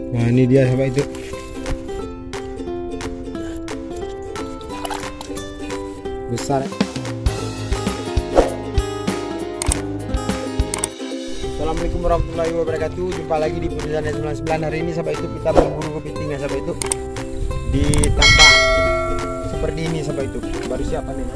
Nah ini dia sahabat itu. Besar. Assalamualaikum warahmatullahi wabarakatuh. Jumpa lagi di Purjana 99. Hari ini sahabat itu kita berburu kepiting ya sahabat itu, di tambak seperti ini sahabat itu. Baru siap panen.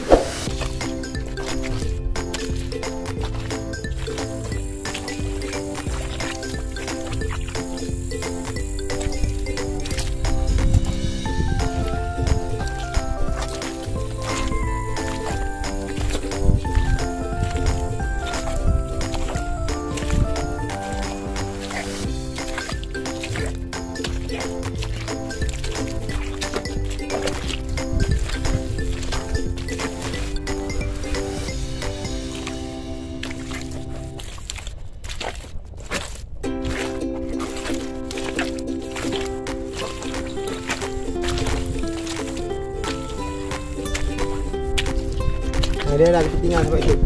Nah, dia ada kepitingan sahabat itu.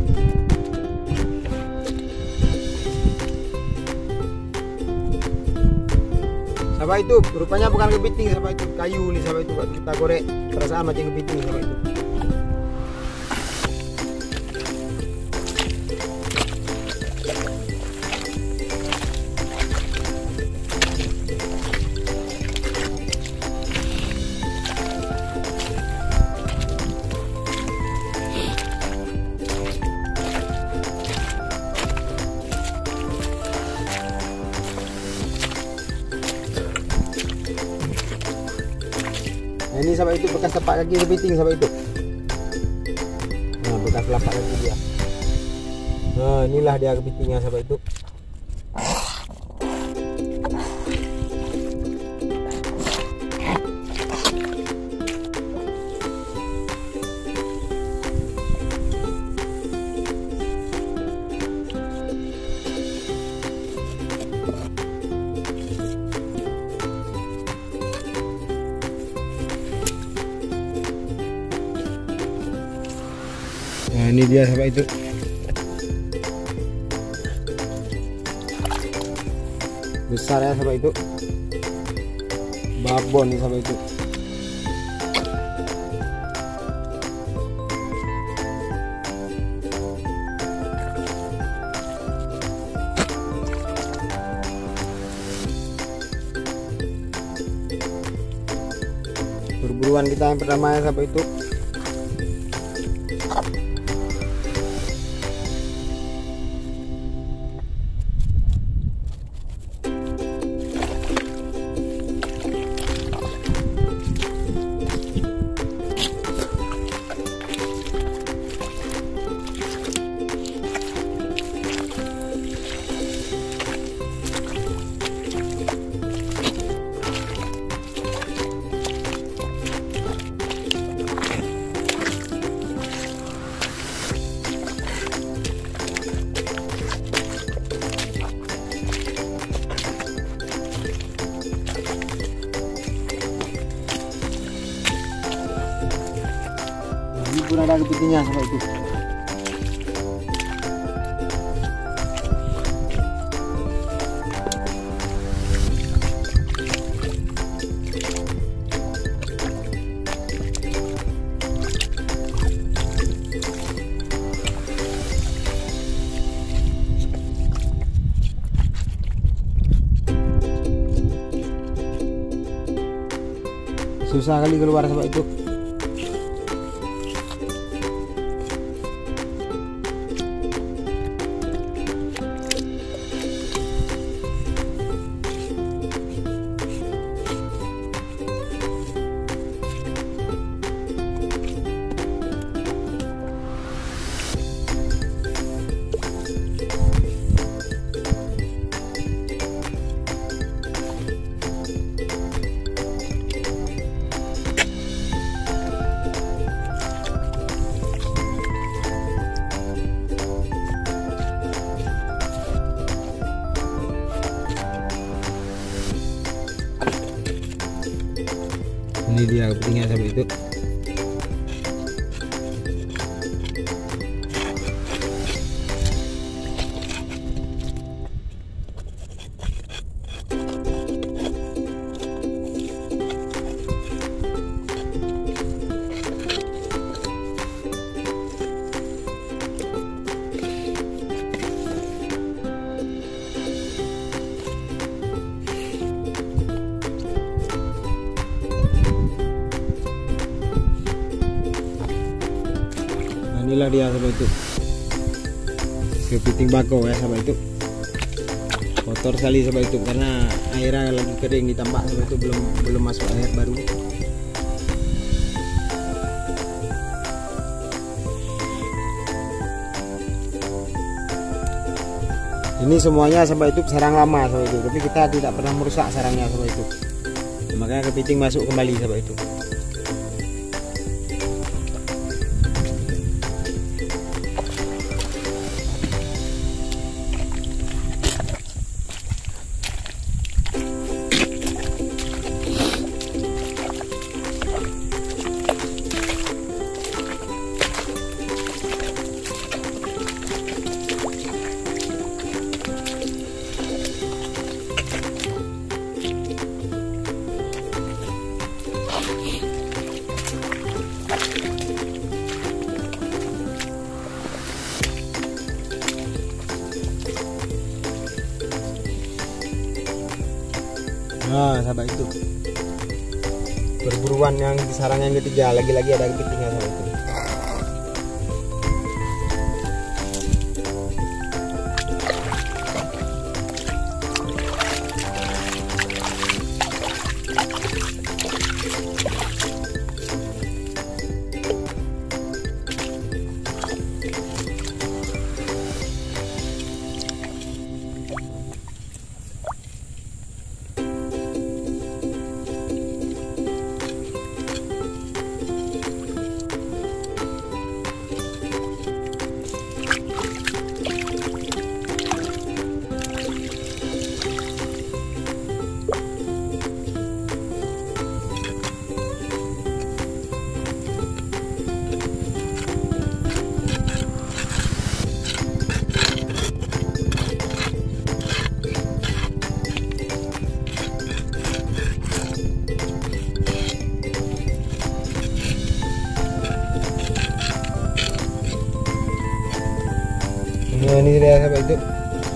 Sahabat itu rupanya bukan kepiting sahabat itu, kayu nih sahabat itu. Kita korek perasaan macam kepiting sahabat itu. Nah, ini sahabat itu bekas tapak kaki kepiting sahabat itu. Nah, bekas lapak kaki dia. Nah, inilah dia kepitingnya sahabat itu. Nah ini dia sahabat itu. Besar ya sahabat itu. Babon nih sahabat itu. Perburuan kita yang pertama ya sahabat itu. Ini pun ada kepitingnya sahabat itu. Susah kali keluar sahabat itu. Ini dia kepitingnya sahabat itu. inilah dia sahabat itu, kepiting bako ya sahabat itu. Kotor sekali sahabat itu karena airnya lagi kering ditambah sahabat itu, belum masuk air baru. Ini semuanya sahabat itu sarang lama sahabat itu, tapi kita tidak pernah merusak sarangnya sahabat itu. Makanya kepiting masuk kembali sahabat itu. Nah sahabat itu, perburuan yang di sarang yang ketiga, lagi-lagi ada kepitingnya sahabat itu. Nah, ini dia sahabat itu.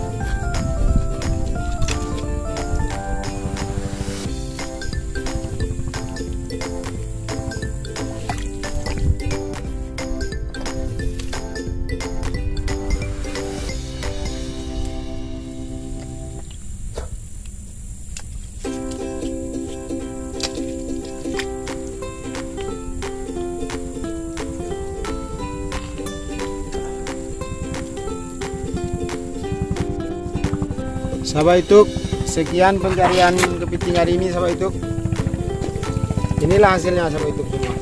Sahabat YouTube, sekian pencarian kepiting hari ini sahabat YouTube. Inilah hasilnya sahabat YouTube semua.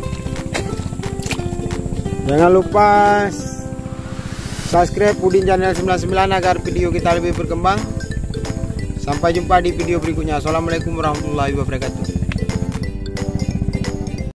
Jangan lupa subscribe Udin Channel 99 agar video kita lebih berkembang. Sampai jumpa di video berikutnya. Assalamualaikum warahmatullahi wabarakatuh.